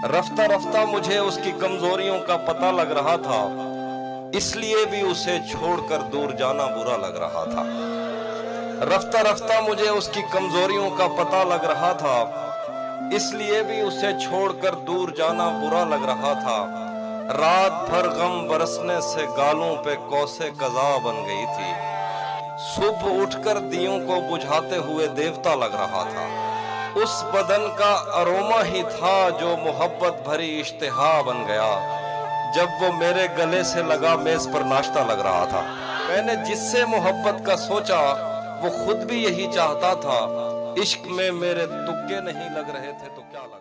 रफ्ता रफ्ता मुझे उसकी कमजोरियों का पता लग रहा था, इसलिए भी उसे छोड़कर दूर जाना बुरा लग रहा था। रफ्ता रफ्ता मुझे उसकी कमजोरियों का पता लग रहा था, इसलिए भी उसे छोड़कर दूर जाना बुरा लग रहा था। रात भर गम बरसने से गालों पे कौसे कज़ा बन गई थी। सुबह उठकर दियों को बुझाते हुए देवता लग रहा था। उस बदन का अरोमा ही था जो मोहब्बत भरी इश्तिहा बन गया। जब वो मेरे गले से लगा मेज पर नाश्ता लग रहा था। मैंने जिससे मोहब्बत का सोचा वो खुद भी यही चाहता था। इश्क में मेरे तुक्के नहीं लग रहे थे तो क्या लगा।